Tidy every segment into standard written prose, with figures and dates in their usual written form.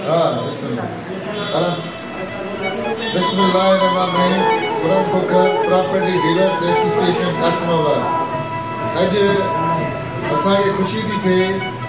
Bismillahirrahmanirrahim. Quran Booker Property Dealers Association Qasimabad. Aj asaage khushi thi the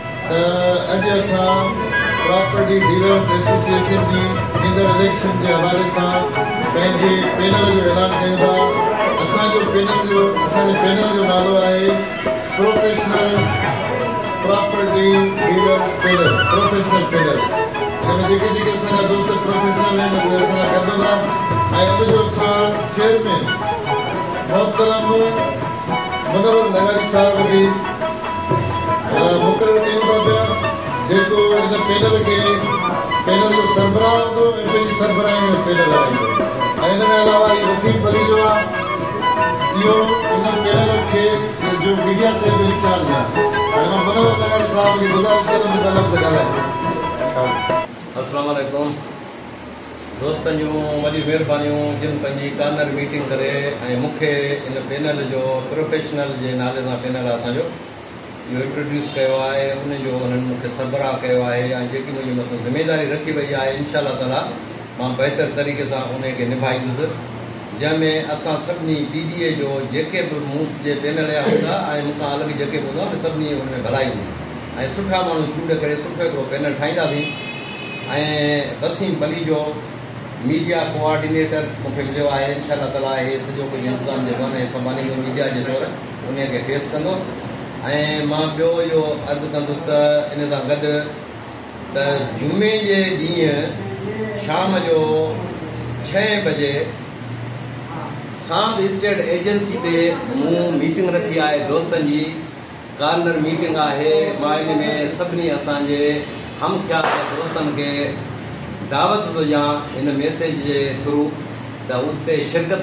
aj asa Property Dealers Association di indar election je hawale sa penje panel jo ऐलान kayo tha. Asajo panel jo nalo aahe Professional Property Dealers Panel, Professional Panel. जेके असांजा दोस्त professional आहिनि उहे असां गॾु था ऐं उनजो असां चेयरमैन मोहतरम मुनवर नगारी साहिब खे मुक़ररु कयूं था पिया जेको हिन पैनल जो सरबराह हूंदो ऐं पंहिंजी सरबराही जो पैनल हलाईंदो ऐं हिन में अलावा वसीम अली जो आहे इहो हिन पैनल खे जो मीडिया से जो इंचार्ज आहे हाणे मां मुनवर नगारी साहिब खे गुज़ारिश कंदुमि हिन लफ़्ज़ ॻाल्हाए. अस्सलाम वालेकुम दोस्तन जो वॾी महिरबानियूं जिन पंहिंजी कार्नर मीटिंग करे ऐं मूंखे इन पैनल जो प्रोफेशनल जे नाले सां पैनल असांजो इहो इंट्रोड्यूस कयो आहे उनजो उन्हनि मूंखे सरबराह कयो आहे ऐं जेकी मुंहिंजी मतिलबु ज़िमेदारी रखी वई आहे इंशाअल्लाह ताला मां बहितर तरीक़े सां उनखे निभाईंदुसि जंहिंमें असां सभिनी PDA जो जेके बि मूं जे पैनल जा हूंदा ऐं मूंखां अलॻि जेके बि हूंदा उन सभिनी हुन में भलाई हूंदी ऐं सुठा माण्हू चूंड करे सुठो हिकिड़ो पैनल ठाहींदासीं ऐं वसीम अली जो मीडिया कोऑर्डिनेटर मूंखे मिलियो आहे इंशाअल्लाह ताला इहे सॼो कुझु इंतज़ाम जेको आहे संभालींदो मीडिया जे तौरु उनखे फेस कंदो ऐं मां ॿियो इहो अर्ज़ु कंदुसि त इन सां गॾु त जुमे जे ॾींहुं शाम जो 6 बजे सांद स्टेट एजेंसी ते मूं मीटिंग रखी आहे दोस्तनि जी कार्नर मीटिंग आहे मां इन में सभिनी असांजे हमख्याल दोस्तनि खे दावत थो ॾियां हिन मैसेज जे थ्रू त उते शिरकत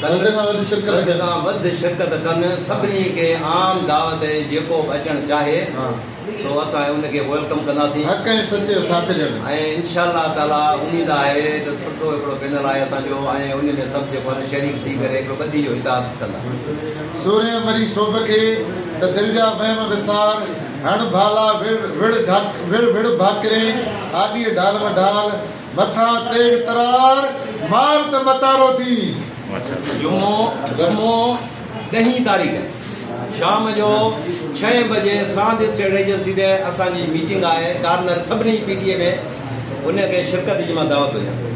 कनि सभिनी खे आम दावत जेको बि अचणु चाहे सो असां उनखे वेलकम कंदासीं ऐं इंशाअल्लाह ताला उमेद आहे त सुठो हिकिड़ो पैनल आहे असांजो ऐं उन में सभु जेको आहे शरीक थी करे हिकिड़ो ॿधी जो हिदायत कंदा. सोरे मरी सोब खे त दिलि जा वहम विसार हण भाला विड़ भाकरे आॾी ढाल मढाल मथा तेग तरार मार त मतारो थी. जुमो 10 तारीख़ शाम जो 6 बजे सांद स्टेट एजेंसी ते असांजी मीटिंग आहे कार्नर सभिनी PDA में उनखे शिरकत जी मां दावत हुजां.